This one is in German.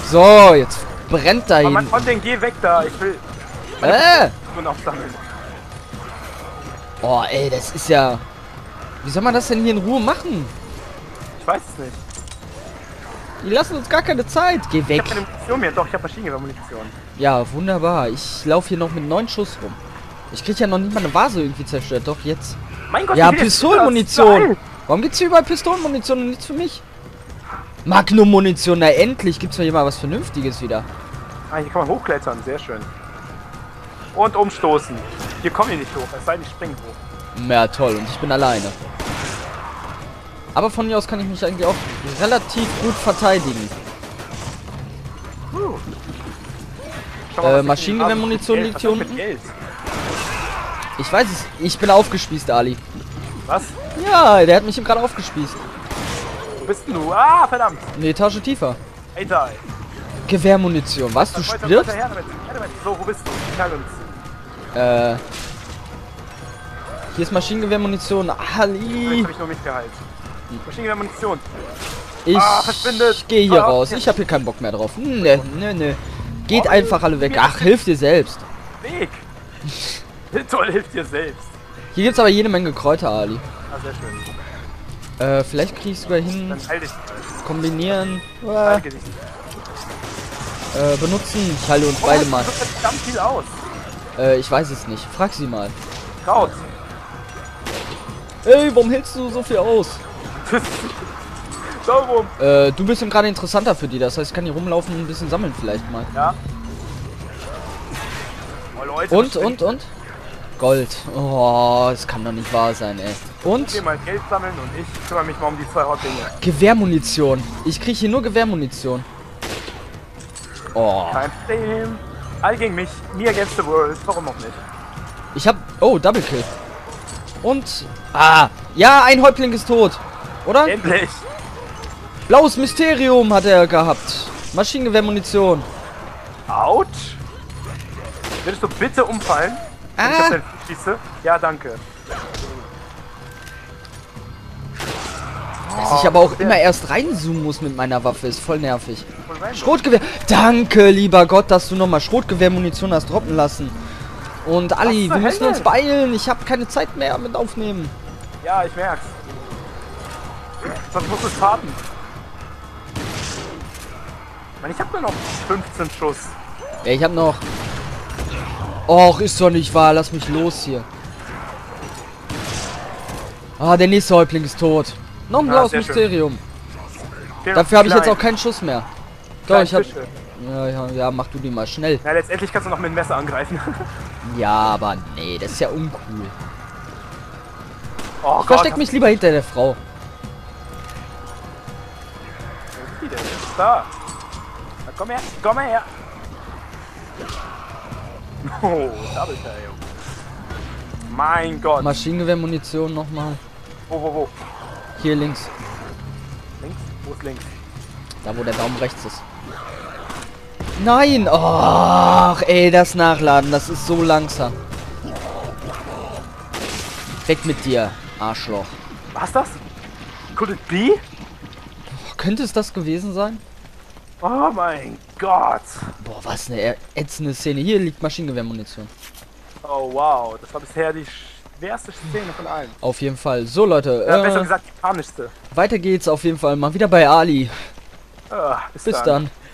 So, jetzt brennt da Oh Mann, hin. von den geh weg da. Ich will nur noch sammeln. Oh, ey, das ist ja... Wie soll man das denn hier in Ruhe machen? Ich weiß es nicht. Die lassen uns gar keine Zeit. Geh Ich weg. habe keine Munition mehr. Doch, ich habe Maschinengewehr-Munition. Ja, wunderbar. Ich laufe hier noch mit 9 Schuss rum. Ich krieg ja noch nicht mal eine Vase irgendwie zerstört. Doch, jetzt. Mein Gott, Ja, wie viel ist das? Pistolenmunition. Geil. Warum gibt's hier überall Pistolenmunition und nichts für mich? Magnum-Munition. Na, endlich gibt's mir hier mal was Vernünftiges wieder. Ah, hier kann man hochklettern. Sehr schön. Und umstoßen. Hier kommen die nicht hoch. Es sei denn, die springen hoch. Ja, toll. Und ich bin alleine. Aber von hier aus kann ich mich eigentlich auch relativ gut verteidigen. Schau mal, was ich Maschinengewehrmunition habe. liegt hier Was ist unten. mit Geld? Ich weiß es. Ich bin aufgespießt, Ali. Was? Ja, der hat mich gerade aufgespießt. Wo bist denn du? Ah, verdammt. Eine Etage tiefer. Ey, da. Gewehrmunition. Was? Du stirbst? Her damit. So, wo bist du? Teil uns. Hier ist Maschinengewehrmunition. Jetzt Ali. habe ich nur mich geheilt. Maschinengewehr-Munition. Ich verschwindet. gehe hier Ah, raus. ja. Ich habe hier keinen Bock mehr drauf. Ne. Geht einfach alle weg. Ach, hilf dir selbst. Weg. Toll, hilft dir selbst. Hier gibt's aber jede Menge Kräuter, Ali. Ah, sehr schön. Vielleicht krieg ich sogar hin. Dann heil dich mal. Kombinieren. Heil Gesicht. Benutzen. Ich halte uns Oh, beide mal. das sieht verdammt viel aus. Ich weiß es nicht. Frag sie mal. Kraut. Ey, warum hältst du so viel aus? So rum. Du bist eben gerade interessanter für die. Das heißt, ich kann hier rumlaufen und ein bisschen sammeln vielleicht mal. Ja. Oh, Leute. Und? Gold. Oh, das kann doch nicht wahr sein, ey. Und? Geh mal Geld sammeln und ich kümmere mich mal um die 2 Häuptlinge. Gewehrmunition. Ich krieg hier nur Gewehrmunition. Oh. Kein Problem. All gegen mich. Me against the world. Warum auch nicht? Ich hab... Oh, Double Kill. Und... Ah. Ja, ein Häuptling ist tot. Oder? Endlich. Blaues Mysterium hat er gehabt. Maschinengewehrmunition. Autsch. Würdest du bitte umfallen? Wenn ich auf den schieße? Ja, danke. Dass ich aber auch immer erst reinzoomen muss mit meiner Waffe, ist voll nervig. Schrotgewehr. Danke, lieber Gott, dass du nochmal Schrotgewehrmunition hast droppen lassen. Und Ali, wir müssen uns beeilen. Ich habe keine Zeit mehr mit aufnehmen. Ja, ich merk's. Sonst musst du starten. Mann, ich hab nur noch 15 Schuss. Ja, ich habe noch... Och, ist doch nicht wahr. Lass mich los hier. Ah, der nächste Häuptling ist tot. Noch ein blaues Mysterium. Dafür habe ich jetzt auch keinen Schuss mehr. Doch, ich hab... Ja, mach du die mal schnell. Ja, letztendlich kannst du noch mit dem Messer angreifen. Ja, aber nee, das ist ja uncool. Oh Ich versteck mich lieber hinter der Frau. Wo ist die denn? Da. Na, komm her, komm her. Oh, Double Kill. Mein Gott. Maschinengewehrmunition nochmal. Wo? Hier links. Links? Wo ist links? Da, wo der Daumen rechts ist. Nein! Och, ey, das Nachladen, das ist so langsam. Weg mit dir, Arschloch. Was das? Could it be? Könnte es das gewesen sein? Oh mein Gott. Boah, was eine ätzende Szene. Hier liegt Maschinengewehrmunition. Oh wow, das war bisher die schwerste Szene von allen. Auf jeden Fall. So, Leute. Besser gesagt, die panischste. Weiter geht's auf jeden Fall mal wieder bei Ali. Bis Bis dann. dann.